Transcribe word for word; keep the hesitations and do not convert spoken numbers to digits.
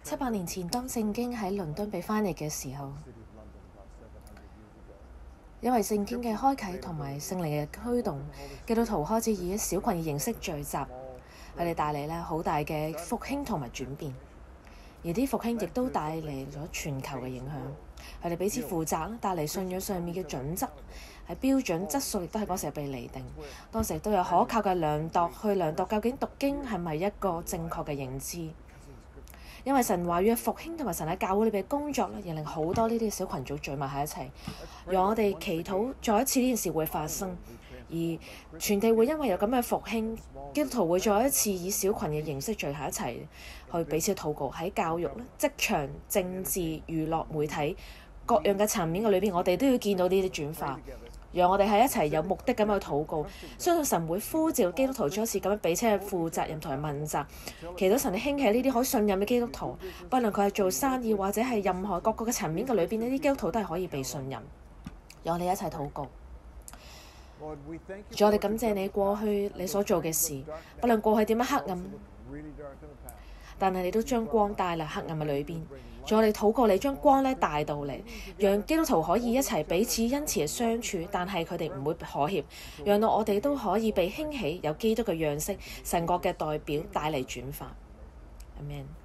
七百年前，當聖經喺倫敦被翻譯嘅時候，因為聖經嘅開啟同埋聖靈嘅驅動，基督徒開始以一小群嘅形式聚集，佢哋帶嚟咧好大嘅復興同埋轉變，而啲復興亦都帶嚟咗全球嘅影響。佢哋彼此負責，帶嚟信仰上面嘅準則，係標準質素，亦都喺嗰時被釐定。當時亦都有可靠嘅量度去量度究竟讀經係咪一個正確嘅認知。因為神話語嘅復興同埋神喺教會裏邊嘅工作咧，亦令好多呢啲小群組聚埋喺一齊，讓我哋祈禱再一次呢件事會發生，而全地會因為有咁嘅復興，基督徒會再一次以小群嘅形式聚喺一齊，去彼此禱告。喺教育咧、職場、政治、娛樂、媒體各樣嘅層面嘅裏邊，我哋都要見到呢啲轉化。讓我哋喺一齊有目的咁去禱告，相信神會呼召基督徒再一次咁樣彼此嘅負責任同埋問責，祈禱神興起呢啲可信任嘅基督徒，不論佢係做生意或者係任何各個嘅層面嘅裏邊，呢啲基督徒都係可以被信任。讓我哋一齊禱告。主，我哋感謝你過去你所做嘅事，不論過去點樣黑暗，但係你都將光帶嚟黑暗嘅裏邊。仲我哋禱告你將光咧帶到嚟，讓基督徒可以一齊彼此恩慈嘅相處，但係佢哋唔會妥協，讓到我哋都可以被興起，有基督嘅樣式，神國嘅代表帶嚟轉化。Amen。